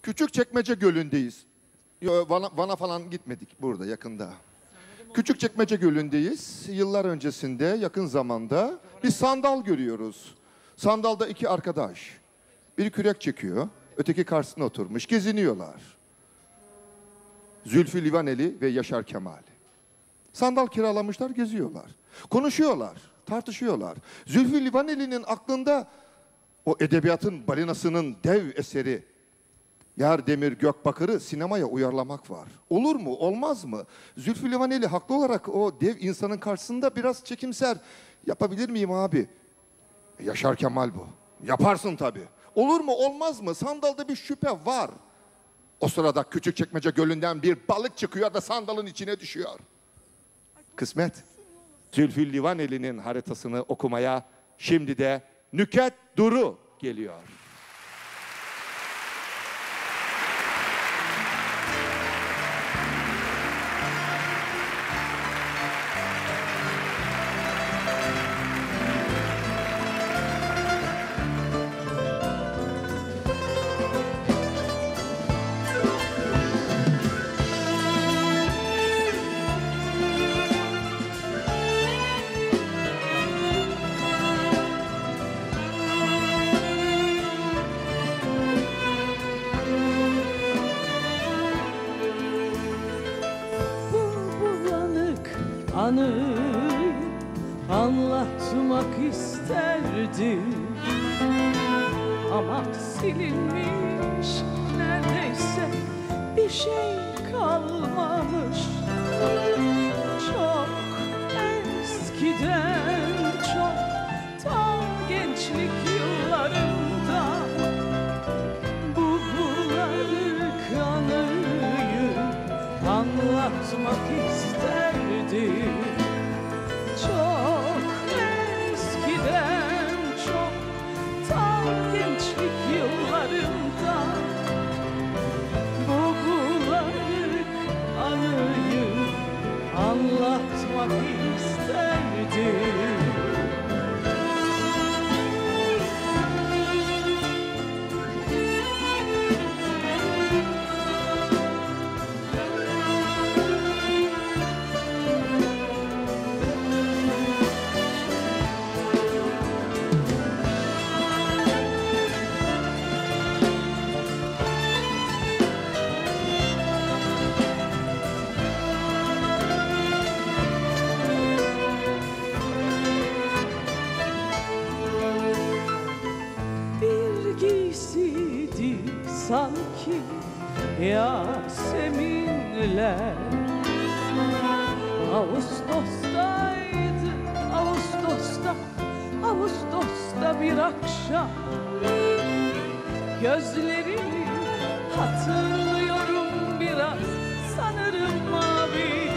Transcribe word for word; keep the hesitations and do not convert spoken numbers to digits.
Küçükçekmece Gölü'ndeyiz. Yo, Van'a, Van'a falan gitmedik, burada yakında. Küçükçekmece Gölü'ndeyiz. Yıllar öncesinde, yakın zamanda bir sandal görüyoruz. Sandalda iki arkadaş. Biri kürek çekiyor, öteki karşısına oturmuş, geziniyorlar. Zülfü Livaneli ve Yaşar Kemal. Sandal kiralamışlar, geziyorlar. Konuşuyorlar, tartışıyorlar. Zülfü Livaneli'nin aklında o edebiyatın balinasının dev eseri Yar Demir Gökbakır'ı sinemaya uyarlamak var. Olur mu, olmaz mı? Zülfü Livaneli haklı olarak o dev insanın karşısında biraz çekimser. Yapabilir miyim abi? Yaşar Kemal bu. Yaparsın tabii. Olur mu, olmaz mı? Sandalda bir şüphe var. O sırada Küçükçekmece Gölü'nden bir balık çıkıyor da sandalın içine düşüyor. Kısmet. Zülfü Livaneli'nin haritasını okumaya şimdi de Nüket Duru geliyor. Anıyı anlatmak isterdim ama silinmiş, neredeyse bir şey kalmamış. Çok eskiden, çok ta gençlik yıllarımda bu bulanık anıyı anlatmak isterdim. Çok eskiden, çok ta gençlik yıllarımda bu bulanık anıyı anlatmak isterdim. Sanki Yaseminler Ağustos'taydı, Ağustos'ta, Ağustos'ta bir akşam gözlerini hatırlıyorum biraz, sanırım mavi.